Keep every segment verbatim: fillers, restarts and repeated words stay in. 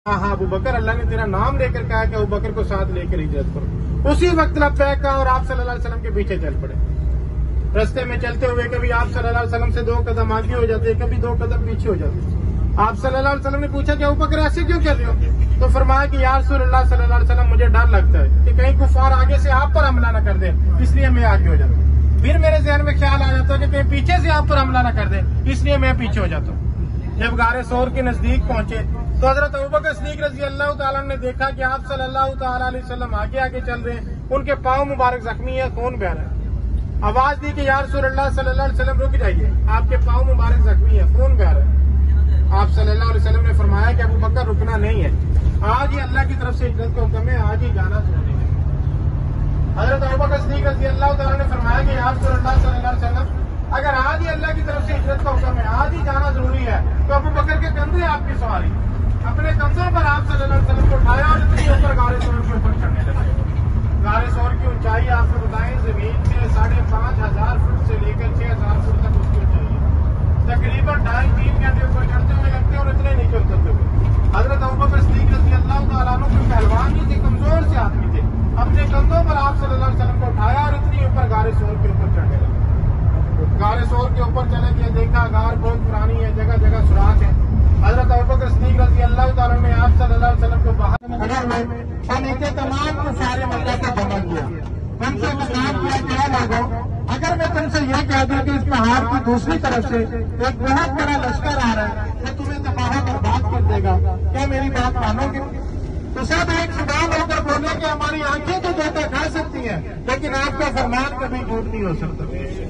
ہاں ابو بکر، اللہ نے تیرا نام لے کر کہا کہ ابو بکر کو ساتھ لے کر ہجرت کرو۔ اسی وقت لبیک کہا اور آپ صلی اللہ علیہ وسلم کے پیچھے چل پڑے۔ رستے میں چلتے ہوئے کبھی آپ صلی اللہ علیہ وسلم سے دو قدم آگے ہو جاتے، کبھی دو قدم پیچھے ہو جاتے۔ آپ صلی اللہ علیہ وسلم نے پوچھا کہ ابو بکر ایسے کیوں چل رہے ہو؟ تو فرمایا کہ یا رسول اللہ صلی اللہ علیہ وسلم مجھے ڈر لگتا ہے کہ کہیں کفار آگے سے آپ پر حملہ نہ کر دیں، اس لیے میں آگے ہو جاتا ہوں۔ پھر میرے ذہن میں خیال آ جاتا ہے کہ کہیں پیچھے سے آپ پر حملہ نہ کر دیں، اس لیے میں پیچھے ہو جاتا ہوں۔ جب غار ثور کے نزدیک پہنچے تو حضرت ابوبکر صدیق رضی اللہ تعالیٰ نے دیکھا کہ آپ صلی اللہ تعالیٰ علیہ وسلم آگے آگے چل رہے ہیں، ان کے پاؤں مبارک زخمی ہے، خون بہ رہا ہے۔ آواز دی کہ یا رسول اللہ صلی اللہ علیہ وسلم رک جائیے، آپ کے پاؤں مبارک زخمی ہے، خون بہ رہا ہے۔ آپ صلی اللہ علیہ وسلم نے فرمایا کہ ابو بکر رکنا نہیں ہے، آج ہی اللہ کی طرف سے ہجرت کا حکم ہے، آج ہی جانا ضروری ہے۔ حضرت ابوبکر صدیق رضی اللہ تعالیٰ نے فرمایا کہ یا رسول اللہ صلی اللہ علیہ وسلم اگر آج ہی اللہ کی طرف سے ہجرت کا حکم ہے، آج ہی جانا ضروری ہے، تو ابو بکر کے کندھے آپ کی سواری، اپنے کندھوں پر آپ صلی اللہ علیہ وسلم کو اٹھایا اور اتنی اوپر غار ثور کے اوپر چڑھنے لگے۔ غار ثور کی اونچائی آپ کو بتائیں زمین سے ساڑھے پانچ ہزار فٹ سے لے کر چھ ہزار فٹ تک اس کی اونچائی ہے، تقریباً ڈھائی تین گھنٹے اوپر چڑھتے ہوئے لگتے ہیں اور اتنے نیچے اترتے ہوئے۔ حضرت ابوبکر صدیق رضی اللہ تعالیٰ عنہ کوئی پہلوان نہیں تھے، کمزور سے آدمی تھے، اپنے کندھوں پر آپ صلی اللہ علیہ وسلم کو اٹھایا اور اتنی اوپر غار ثور کے اوپر چڑھنے لگے۔ غار ثور کے اوپر چلے گئے، دیکھا غار بہت پرانی ہے، جگہ جگہ سوراخ ہے۔ حضرت ابوبکر صدیق رضی اللہ تعالیٰ نے آپ صلی اللہ علیہ وسلم کو باہر اور نیچے تمام کو سارے مکہ سے جمع کیا، ان سے مقام کیا کہ اے لوگوں، اگر میں تم سے یہ کہہ دوں کہ اس پہاڑ کی دوسری طرف سے ایک بہت بڑا لشکر آ رہا ہے وہ تمہیں تباہ و برباد کر دے گا، کیا میری بات مانو گے؟ تو سب ایک زبان ہو کر بولے کہ ہماری آنکھیں تو دھوکہ کھا سکتی ہیں لیکن آپ کا فرمان کبھی جھوٹ نہیں ہو سکتا۔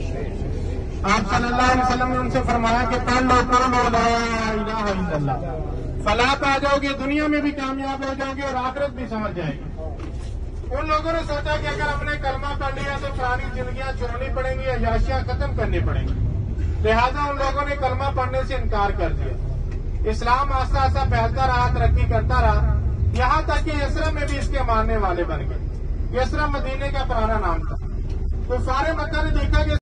آپ صلی اللہ علیہ وسلم نے ان سے فرمایا کہ پڑھ لو پڑھ لو لا الہ الا اللہ، فلاح پا جاؤ گے، دنیا میں بھی کامیاب ہو جاؤ گے اور آخرت بھی سمجھ جائے گی۔ ان لوگوں نے سوچا کہ اگر ہم نے کلمہ پڑھ لیا تو پرانی زندگیاں چھوڑنی پڑیں گی، عیاشیاں ختم کرنی پڑیں گی، لہذا ان لوگوں نے کلمہ پڑھنے سے انکار کر دیا۔ اسلام آہستہ آہستہ پھیلتا رہا، ترقی کرتا رہا، یہاں تک کہ یسرب میں بھی اس کے ماننے والے بن گئے۔ یسرب مدینے کا پرانا نام تھا۔ تو سارے مکہ نے دیکھا کہ